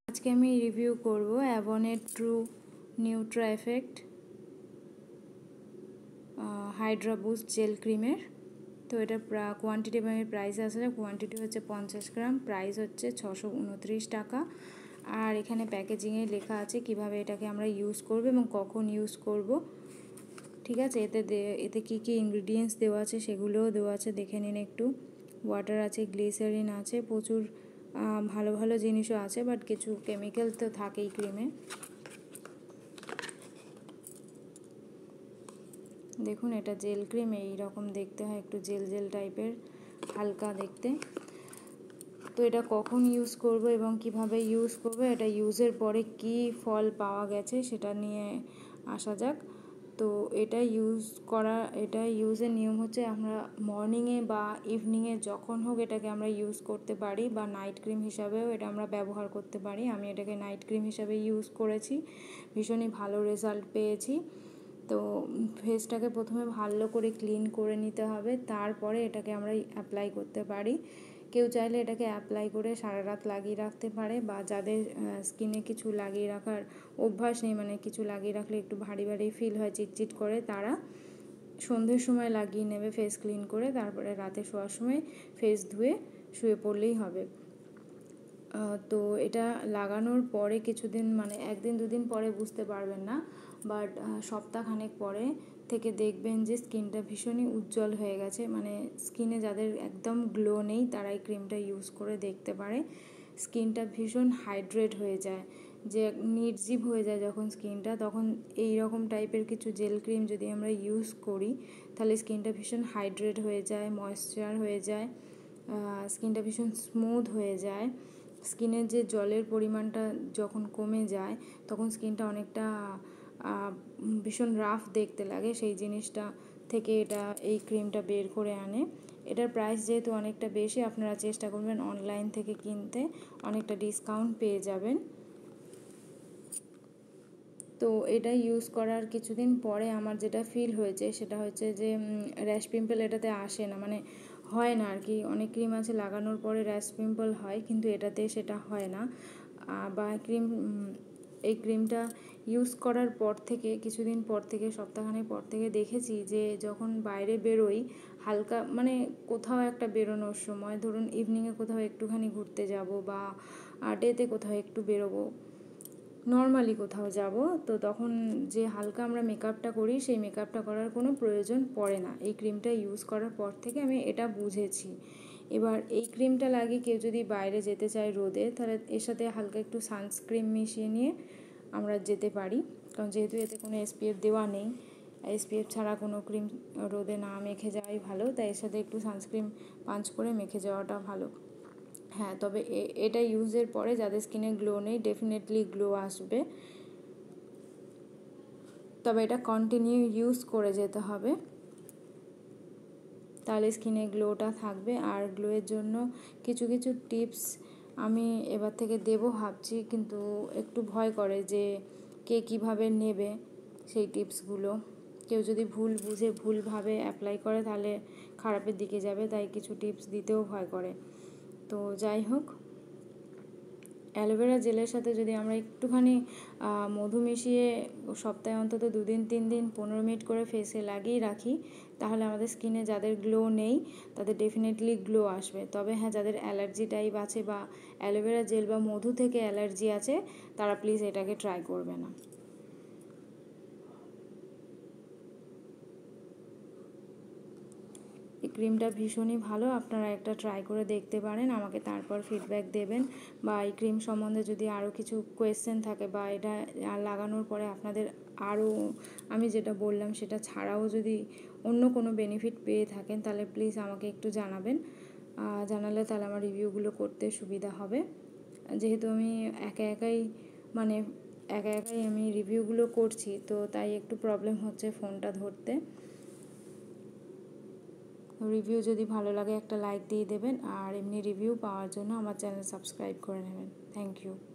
আজকে আমি রিভিউ করব অ্যাভনের true nutra effect hydra boost gel ক্রিমের। তো এটা কোয়ান্টিটি এবং প্রাইস আসলে কোয়ান্টিটি হচ্ছে 50 গ্রাম, প্রাইস হচ্ছে 629 টাকা। আর এখানে প্যাকেজিংয়ে লেখা আছে কিভাবে এটাকে আমরা ইউজ করব এবং কখন ইউজ করব। ঠিক আছে, এতে কী কী ইনগ্রিডিয়েন্টস দেওয়া আছে সেগুলোও দেওয়া আছে, দেখে নিন একটু। ওয়াটার আছে, গ্লিসারিন আছে, প্রচুর ভালো ভালো জিনিসও আছে, বাট কিছু কেমিক্যাল তো থাকেই ক্রিমে। দেখুন, এটা জেল ক্রিম, এই রকম দেখতে হয়, একটু জেল জেল টাইপের, হালকা দেখতে। তো এটা কখন ইউজ করব এবং কিভাবে ইউজ করব, এটা ইউজের পরে কি ফল পাওয়া গেছে সেটা নিয়ে আসা যাক। তো এটা ইউজের নিয়ম হচ্ছে আমরা মর্নিংয়ে বা ইভিনিংয়ে যখন হোক এটাকে আমরা ইউজ করতে পারি, বা নাইট ক্রিম হিসাবেও এটা আমরা ব্যবহার করতে পারি। আমি এটাকে নাইট ক্রিম হিসাবে ইউজ করেছি, ভীষণই ভালো রেজাল্ট পেয়েছি। তো ফেসটাকে প্রথমে ভালো করে ক্লিন করে নিতে হবে, তারপরে এটাকে আমরা অ্যাপ্লাই করতে পারি। কেউ চাইলে এটাকে অ্যাপ্লাই করে সারা রাত লাগিয়ে রাখতে পারে, বা যাদের স্কিনে কিছু লাগিয়ে রাখার অভ্যাস নেই, মানে কিছু লাগিয়ে রাখলে একটু ভারী ভারী ফিল হয়, চিটচিট করে, তারা সন্ধ্যের সময় লাগিয়ে নেবে ফেস ক্লিন করে, তারপরে রাতে শোয়ার সময় ফেস ধুয়ে শুয়ে পড়লেই হবে। তো এটা লাগানোর পরে কিছুদিন, মানে একদিন দুদিন পরে বুঝতে পারবেন না, বাট সপ্তাহখানেক পরে থেকে দেখবেন যে স্কিনটা ভীষণই উজ্জ্বল হয়ে গেছে। মানে স্কিনে যাদের একদম গ্লো নেই তারা এই ক্রিমটা ইউজ করে দেখতে পারে। স্কিনটা ভীষণ হাইড্রেট হয়ে যায়, যে নির্জীব হয়ে যায় যখন স্কিনটা, তখন এই রকম টাইপের কিছু জেল ক্রিম যদি আমরা ইউজ করি তাহলে স্কিনটা ভীষণ হাইড্রেট হয়ে যায়, ময়েশ্চার হয়ে যায়, স্কিনটা ভীষণ স্মুথ হয়ে যায়। স্কিনের যে জলের পরিমাণটা যখন কমে যায় তখন স্কিনটা অনেকটা ভীষণ রাফ দেখতে লাগে, সেই জিনিসটা থেকে এটা এই ক্রিমটা বের করে আনে। এটার প্রাইস যেহেতু অনেকটা বেশি, আপনারা চেষ্টা করবেন অনলাইন থেকে কিনতে, অনেকটা ডিসকাউন্ট পেয়ে যাবেন। তো এটা ইউজ করার কিছুদিন পরে আমার যেটা ফিল হয়েছে সেটা হচ্ছে যে র্যাশ পিম্পল এটাতে আসে না, মানে হয় না আর কি। অনেক ক্রিম আছে লাগানোর পরে র্যাশ পিম্পল হয়, কিন্তু এটাতে সেটা হয় না। বা এই ক্রিমটা ইউজ করার পর থেকে কিছুদিন পর থেকে, সপ্তাহখানেক পর থেকে দেখেছি যে যখন বাইরে বেরোই হালকা, মানে কোথাও একটা বেরোনোর সময়, ধরুন ইভিনিংয়ে কোথাও একটুখানি ঘুরতে যাব, বা ডেতে কোথাও একটু বেরোবো, নর্মালি কোথাও যাব, তো তখন যে হালকা আমরা মেকআপটা করি সেই মেকআপটা করার কোনো প্রয়োজন পড়ে না। এই ক্রিমটা ইউজ করার পর থেকে আমি এটা বুঝেছি। এবার এই ক্রিমটা লাগিয়ে কেউ যদি বাইরে যেতে চায় রোদে, তাহলে এর সাথে হালকা একটু সানস্ক্রিন মিশিয়ে নিয়ে আমরা যেতে পারি, কারণ যেহেতু এতে কোনো SPF দেওয়া নেই, SPF ছাড়া কোনো ক্রিম রোদে না মেখে যাওয়াই ভালো, তাই এর সাথে একটু সানস্ক্রিন পাঞ্চ করে মেখে যাওয়াটা ভালো। হ্যাঁ, তবে এটা ইউজের পরে যাদের স্কিনে গ্লো নেই ডেফিনেটলি গ্লো আসবে, তবে এটা কন্টিনিউ ইউজ করে যেতে হবে, তাহলে স্কিনে গ্লোটা থাকবে। আর গ্লোয়ের জন্য কিছু কিছু টিপস আমি এবার থেকে দেবো ভাবছি, কিন্তু একটু ভয় করে যে কে কীভাবে নেবে সেই টিপসগুলো। কেউ যদি ভুল বুঝে ভুলভাবে অ্যাপ্লাই করে তাহলে খারাপের দিকে যাবে, তাই কিছু টিপস দিতেও ভয় করে। তো যাই হোক, অ্যালোভেরা জেলের সাথে যদি আমরা একটুখানি মধু মিশিয়ে সপ্তাহে অন্তত 2 দিন 3 দিন 15 মিনিট করে ফেসে লাগিয়ে রাখি, তাহলে আমাদের স্কিনে যাদের গ্লো নেই তাদের ডেফিনেটলি গ্লো আসবে। তবে হ্যাঁ, যাদের অ্যালার্জি টাইপ আছে বা অ্যালোভেরা জেল বা মধু থেকে অ্যালার্জি আছে তারা প্লিজ এটাকে ট্রাই করবে না। এই ক্রিমটা ভীষণই ভালো, আপনারা একটা ট্রাই করে দেখতে পারেন, আমাকে তারপর ফিডব্যাক দেবেন। বা এই ক্রিম সম্বন্ধে যদি আরও কিছু কোয়েশ্চেন থাকে, বা এটা লাগানোর পরে আপনাদের আরও আমি যেটা বললাম সেটা ছাড়াও যদি অন্য কোনো বেনিফিট পেয়ে থাকেন তাহলে প্লিজ আমাকে একটু জানাবেন। জানালে তাহলে আমার রিভিউগুলো করতে সুবিধা হবে। যেহেতু আমি একা একাই আমি রিভিউগুলো করছি, তো তাই একটু প্রবলেম হচ্ছে ফোনটা ধরতে। রিভিউ যদি ভালো লাগে একটা লাইক দিয়ে দেবেন, আর এমনি রিভিউ পাওয়ার জন্য আমার চ্যানেল সাবস্ক্রাইব করে নেবেন। Thank you.